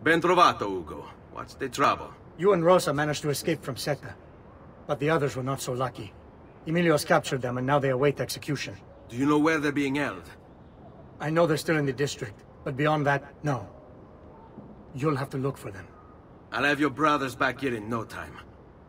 Ben trovato, Ugo. What's the trouble? You and Rosa managed to escape from Seta, but the others were not so lucky. Emilio's captured them, and now they await execution. Do you know where they're being held? I know they're still in the district, but beyond that, no. You'll have to look for them. I'll have your brothers back here in no time.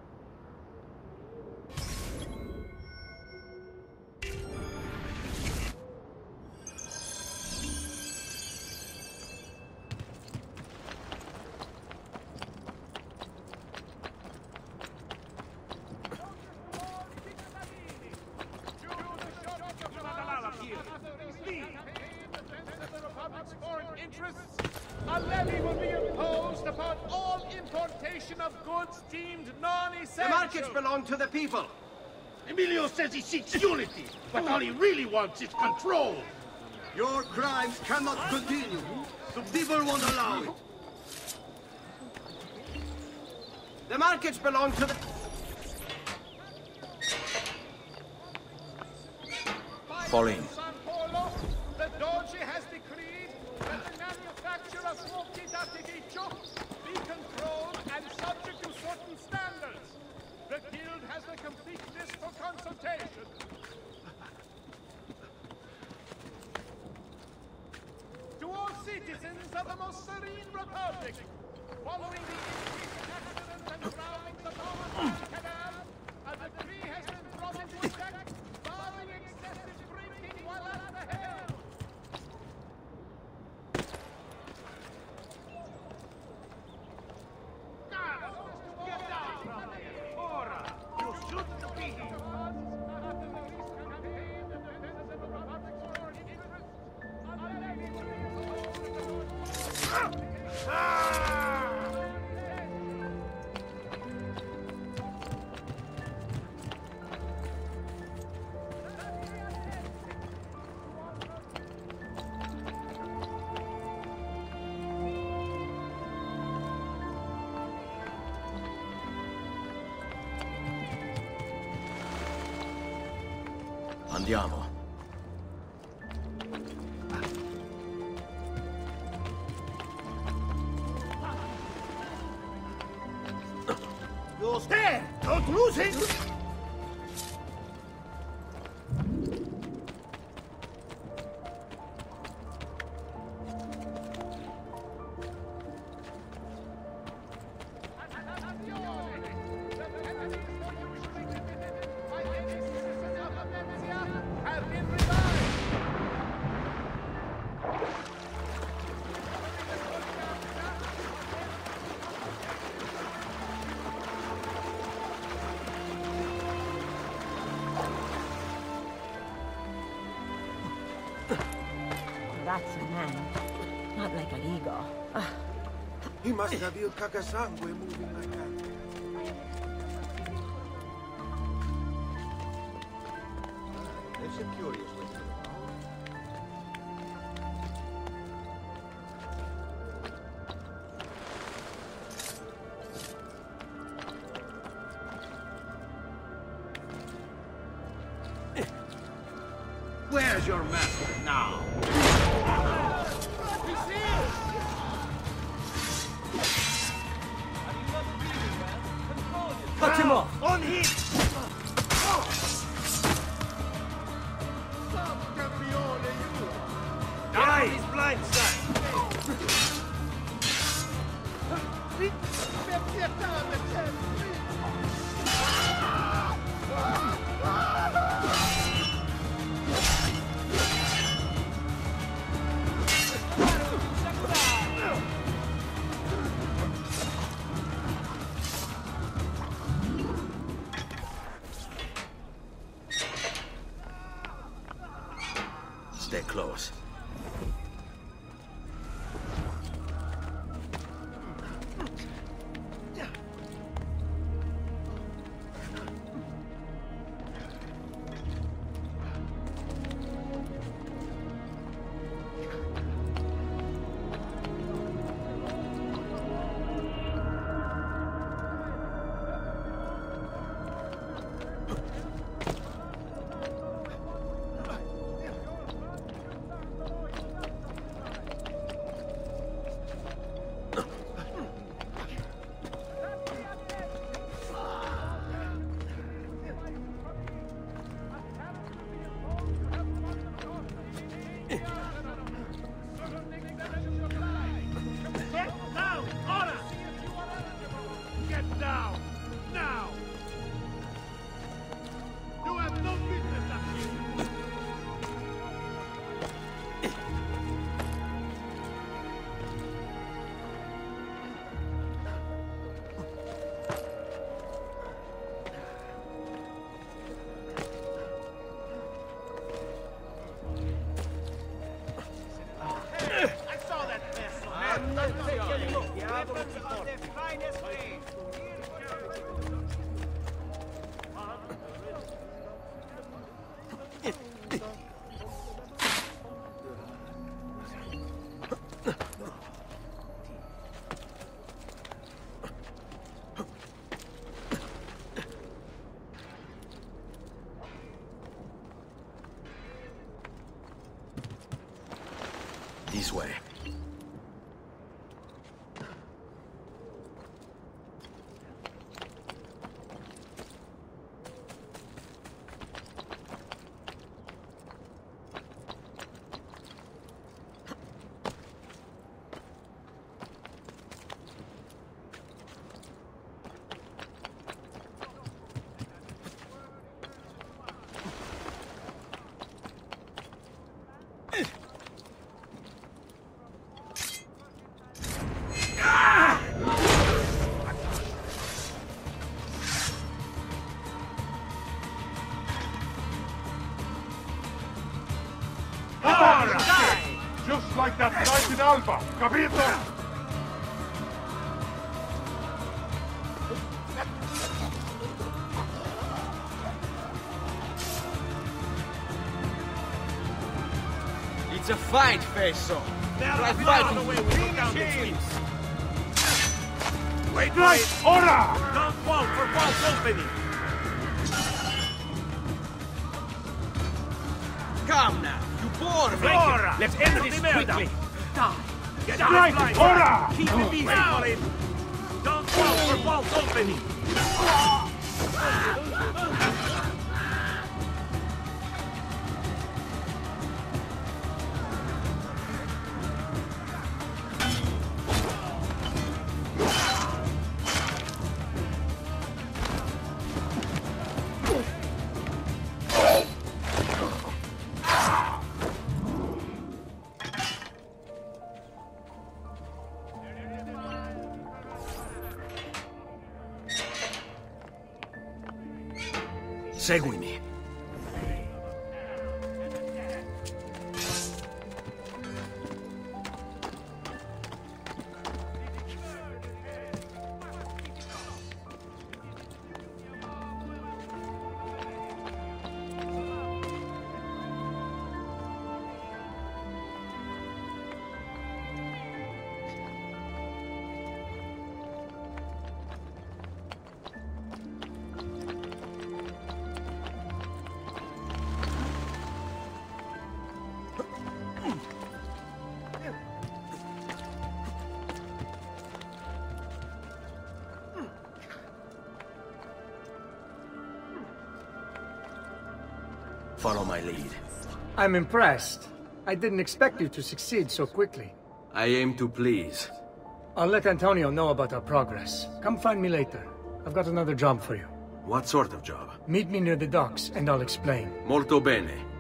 A levy will be imposed upon all importation of goods deemed non-essential. The markets belong to the people. Emilio says he seeks unity, but all he really wants is control. Your crimes cannot continue. The people won't allow it. The markets belong to the... Fall in. The Doge has decreed that the manufacture of smoky d'artificio be controlled and subject to certain standards. The Guild has the complete list for consultation. To all citizens of the most serene republic, following the increasing accidents and drownings of the Canal, a decree has been brought into effect barring excessive drinking while at the helm. Get down from there! Ora! You should be here! Andiamo. You're there! Don't lose it! That's a man. Not like an eagle. He must have you Kakasangue moving like that. It's a curious way. Where's your master now? Cut him off! On him! Die! His blind side! Stay close. I saw that vessel. I'm not taking weapons of the finest grade. This way. Just like that night in Alba, capito? It's a fight, Fesso. Try fighting. Wait, right! Ora! Don't fall for false opening. Come now, you bore. Ora! Let's end this quickly. Die. Get Right! Ora! Keep it easy, Colin. Don't fall for false opening. Seguimi. Follow my lead. I'm impressed. I didn't expect you to succeed so quickly. I aim to please. I'll let Antonio know about our progress. Come find me later. I've got another job for you. What sort of job? Meet me near the docks, and I'll explain. Molto bene.